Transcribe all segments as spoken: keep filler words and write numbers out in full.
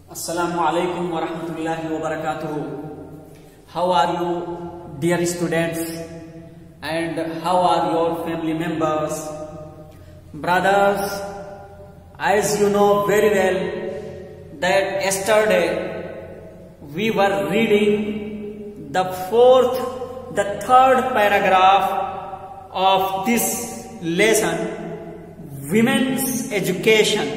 Assalamu alaikum wa rahmatullahi wa barakatuhu. How are you, dear students, and how are your family members? Brothers, as you know very well that yesterday we were reading the fourth, the third paragraph of this lesson, Women's Education.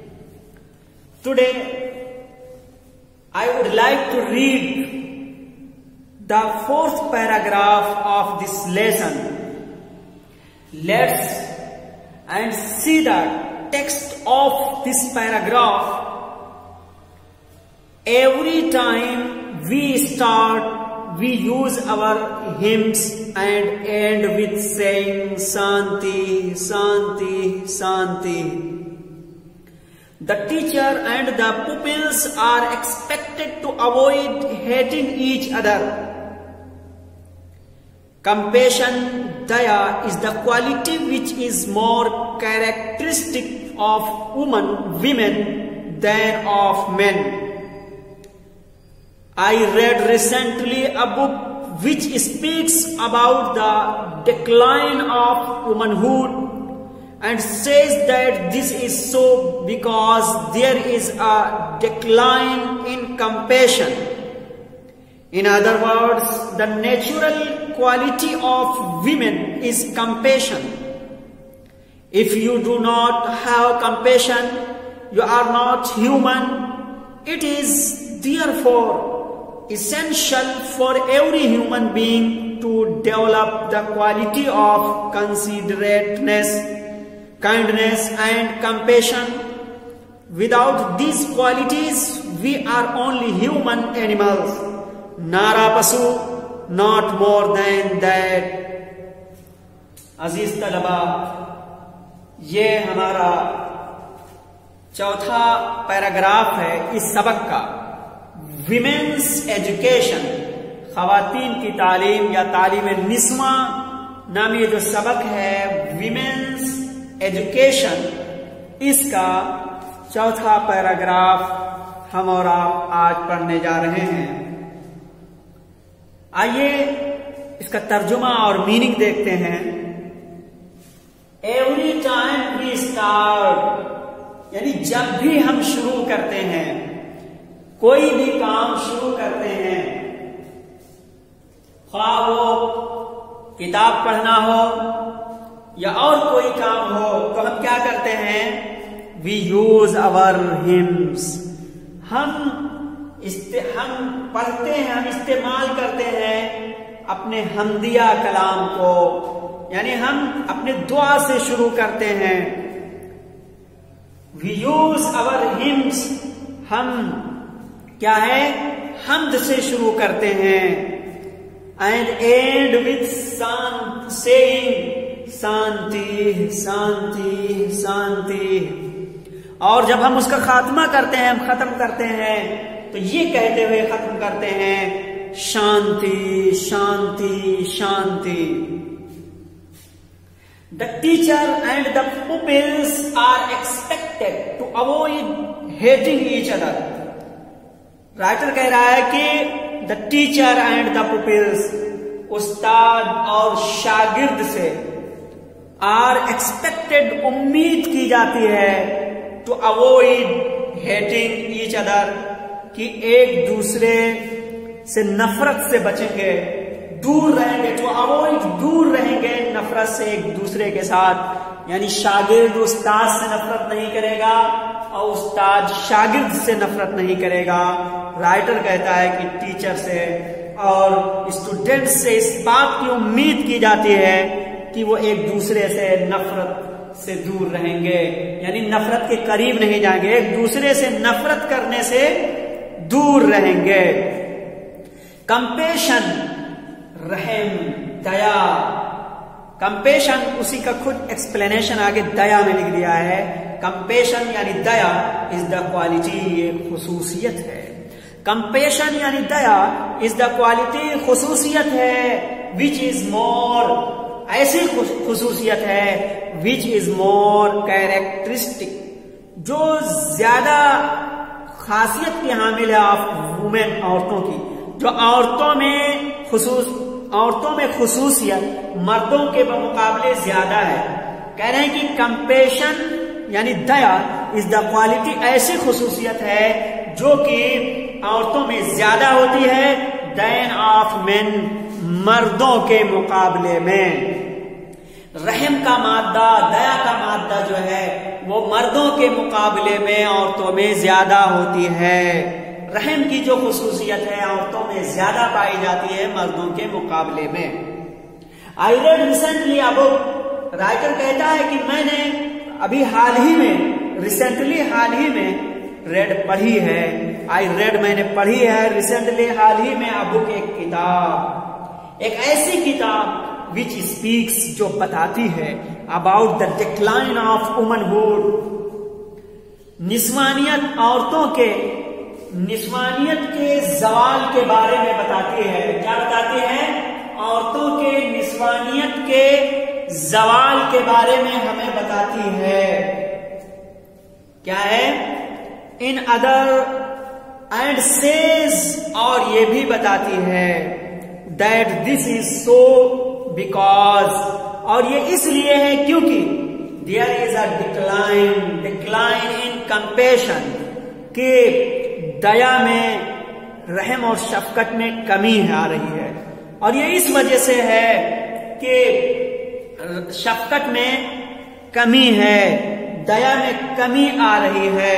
Today I would like to read the fourth paragraph of this lesson. Let's and see the text of this paragraph. Every time we start, we use our hymns and end with saying Santi, Santi, Santi. The teacher and the pupils are expected to avoid hating each other. Compassion, daya, is the quality which is more characteristic of women, women than of men. I read recently a book which speaks about the decline of womanhood and says that this is so because there is a decline in compassion. In other words, the natural quality of women is compassion. If you do not have compassion, you are not human. It is therefore essential for every human being to develop the quality of considerateness, kindness and compassion. Without these qualities, we are only human animals, nara pasu, not more than that. अजीज तलबा, ये हमारा चौथा paragraph है इस सबक का, women's education, खवातीन की तालीम या तालीम निस्वा नामी जो सबक है, विमेन्स एजुकेशन, इसका चौथा पैराग्राफ हम और आप आज पढ़ने जा रहे हैं। आइए इसका तर्जुमा और मीनिंग देखते हैं। एवरी टाइम वी स्टार्ट, यानी जब भी हम शुरू करते हैं, कोई भी काम शुरू करते हैं, ख्वाह वो किताब पढ़ना हो या और कोई काम हो, तो हम क्या करते हैं? वी यूज अवर हिम्स, हम इस्ते हम पढ़ते हैं, हम इस्तेमाल करते हैं अपने हमदिया कलाम को, यानी हम अपने दुआ से शुरू करते हैं। वी यूज अवर हिम्स, हम क्या है? हमद से शुरू करते हैं। And end with saying shanti, शांति, शांति। और जब हम उसका खात्मा करते हैं, हम खत्म करते हैं, तो ये कहते हुए खत्म करते हैं शांति, शांति, शांति। The teacher and the pupils are expected to avoid hating each other. Writer कह रहा है कि the teacher and the pupils, उस्ताद और शागिर्द से, आर एक्सपेक्टेड, उम्मीद की जाती है, to avoid hating each other, कि एक दूसरे से नफरत से बचेंगे, दूर रहेंगे, टू अवॉइड, दूर रहेंगे नफरत से एक दूसरे के साथ। यानी शागिर्द उस्ताद से नफरत नहीं करेगा और उस्ताद शागिर्द से नफरत नहीं करेगा। राइटर कहता है कि टीचर से और स्टूडेंट से इस बात की उम्मीद की जाती है कि वो एक दूसरे से नफरत से दूर रहेंगे, यानी नफरत के करीब नहीं जाएंगे, एक दूसरे से नफरत करने से दूर रहेंगे। कंपेशन, रहम, दया। कंपेशन, उसी का खुद एक्सप्लेनेशन आगे दया में लिख दिया है। कंपेशन यानी दया इज द क्वालिटी, ये खुसूसियत है। कंपेशन यानी दया इज द क्वालिटी, खुसूसियत है, विच इज मोर, ऐसी खुसूसियत है, विच इज मोर कैरेक्टरिस्टिक, जो ज्यादा खासियत की हामिल है ऑफ वुमेन, औरतों की, जो औरतों में खुसूस औरतों में खुसूसियत मर्दों के मुकाबले ज्यादा है। कह रहे हैं कि कंपेशन यानी दया इज द क्वालिटी, ऐसी खुसूसियत है जो कि औरतों में ज्यादा होती है देन ऑफ मेन, मर्दों के मुकाबले में। रहम का मादा, दया का मादा जो है वो मर्दों के मुकाबले में औरतों में ज्यादा होती है। रहम की जो खुसूसियत है औरतों में ज्यादा पाई जाती है मर्दों के मुकाबले में। आई रेड रिसेंटली, अब राइटर कहता है कि मैंने अभी हाल ही में, रिसेंटली हाल ही में रेड पढ़ी है, आई रेड मैंने पढ़ी है रिसेंटली हाल ही में अ बुक, एक किताब, एक ऐसी किताब विच स्पीक्स, जो बताती है about the decline of womanhood, निस्वानियत, औरतों के निस्वानियत के जवाल के बारे में बताती है। क्या बताती है? औरतों के निस्वानियत के जवाल के बारे में हमें बताती है। क्या है? इन अदर एंड सेज, और ये भी बताती है that this is so because, और ये इसलिए है क्योंकि there is a decline, decline in compassion, के दया में, रहम और शफकत में कमी आ रही है। और ये इस वजह से है कि शफकत में कमी है, दया में कमी आ रही है।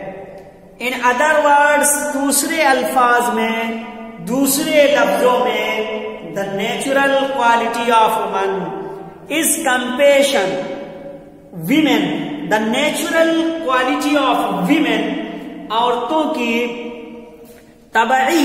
इन अदर वर्ड्स, दूसरे अल्फाज में, दूसरे लफ्जों में, the natural quality of woman is compassion women, the natural quality of women, औरतों की तबई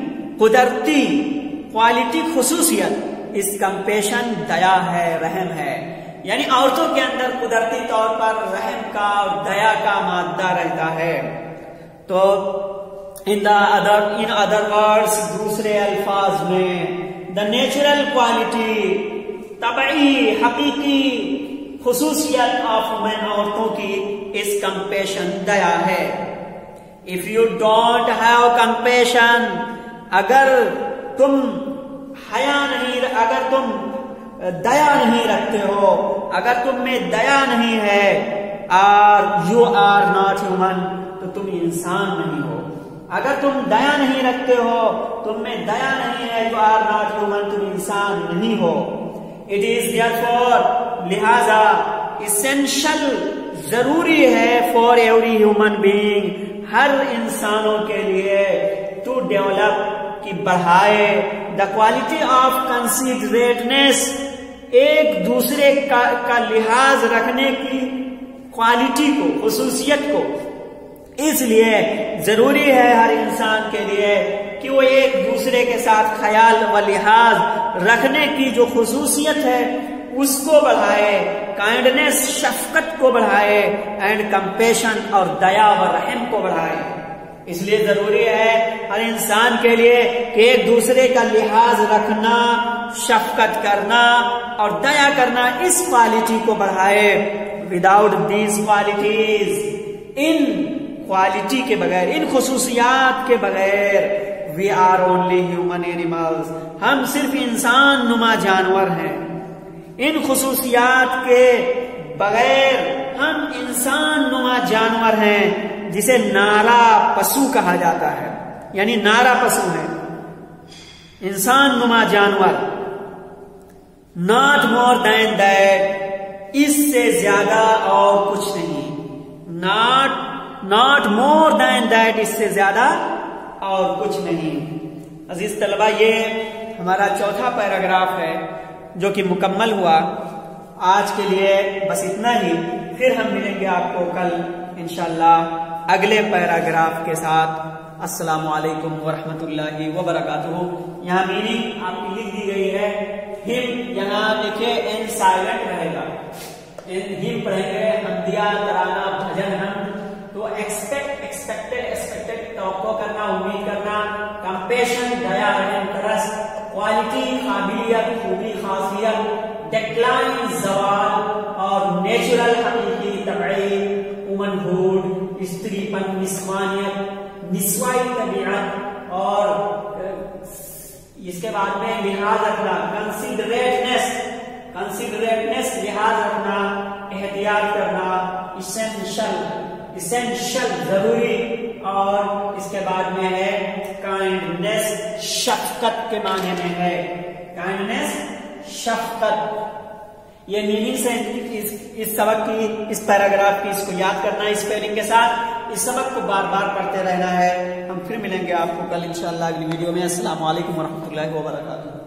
कुदरती क्वालिटी, खुसूसियत इस कंपेशन, दया है, रहम है। यानी औरतों के अंदर कुदरती तौर पर रहम का और दया का मादा रहता है। तो in the other in other words, दूसरे अल्फाज में, द नेचुरल क्वालिटी, तबई हकीकी खुसूसियत ऑफ वुमेन, औरतों की इस कंपेशन, दया है। If you don't have compassion, अगर तुम हया नहीं, अगर तुम दया नहीं रखते हो, अगर तुम में दया नहीं है, are you are not human, तो तुम इंसान नहीं हो। अगर तुम दया नहीं रखते हो, तुम में दया नहीं है, यू आर नॉट ह्यूमन, तुम इंसान नहीं हो। इट इज देयरफॉर, लिहाजा, इसेंशियल, जरूरी है, फॉर एवरी ह्यूमन बीइंग, हर इंसानों के लिए, टू डेवलप, की बढ़ाए, द क्वालिटी ऑफ कंसिडरेटनेस, एक दूसरे का, का लिहाज रखने की क्वालिटी को, खुसूसियत को। इसलिए जरूरी है हर इंसान के लिए कि वो एक दूसरे के साथ ख्याल व लिहाज रखने की जो खुसूसियत है उसको बढ़ाए, काइंडनेस, शफकत को बढ़ाए, एंड कंपेशन, और दया व रहम को बढ़ाए। इसलिए जरूरी है हर इंसान के लिए कि एक दूसरे का लिहाज रखना, शफकत करना और दया करना, इस क्वालिटी को बढ़ाए। विदाउट दीज क्वालिटीज, इन क्वालिटी के बगैर, इन खुसूसियात के बगैर, we are only human animals, हम सिर्फ इंसान नुमा जानवर हैं। इन खुसूसियात के बगैर हम इंसान नुमा जानवर हैं, जिसे नारा पशु कहा जाता है, यानी नारा पशु है, इंसान नुमा जानवर। नॉट मोर देन दैट, इससे ज्यादा और कुछ नहीं। Not not more than that, इससे ज्यादा और कुछ नहीं। अजीज तलबा, ये हमारा चौथा पैराग्राफ है जो कि मुकम्मल हुआ। आज के लिए बस इतना ही, फिर हम मिलेंगे आपको कल इंशाअल्लाह अगले पैराग्राफ के साथ। अस्सलामु अलैकुम वरहमतुल्लाहि वबरकातुहू। यहाँ मीनिंग आपकी लिख दी गई है। हिम यहाँ लिखे एन साइलेंट रहेगा, इन हिम पढ़ेंगे, हमदिया, तराना, भजन, हम। तो एक्सपेक्ट, एक्सपेक्टेड, एक्सपेक्टेड, तवक्को करना, उम्मीद करना, कंपेशन, दया, रहम, तरस, क्वालिटी, काबिलियत, खूबी, खासियत, डिक्लाइन, जवाल, और नेचुरल, हकीकी, तबई, वुमनहुड, स्त्रीपन, निस्वानियत, निस्वाई तबीयत, और इसके बाद में लिहाज रखना, कंसिडरेटनेस, कंसिडरेटनेस लिहाज रखना, एहतियात करना, इसेंशियल, इसेंशियल जरूरी, और इसके बाद में है काइंडनेस, शफकत के माने में है, काइंडनेस शफकत। ये मीनिंग्स है इस, इस सबक की, इस पैराग्राफ की, इसको याद करना है स्पेलिंग के साथ। इस सबक को बार बार पढ़ते रहना है। हम फिर मिलेंगे आपको कल इंशाअल्लाह अगली वीडियो में। अस्सलाम वालेकुम वरहमतुल्लाहि वबरकातुहू।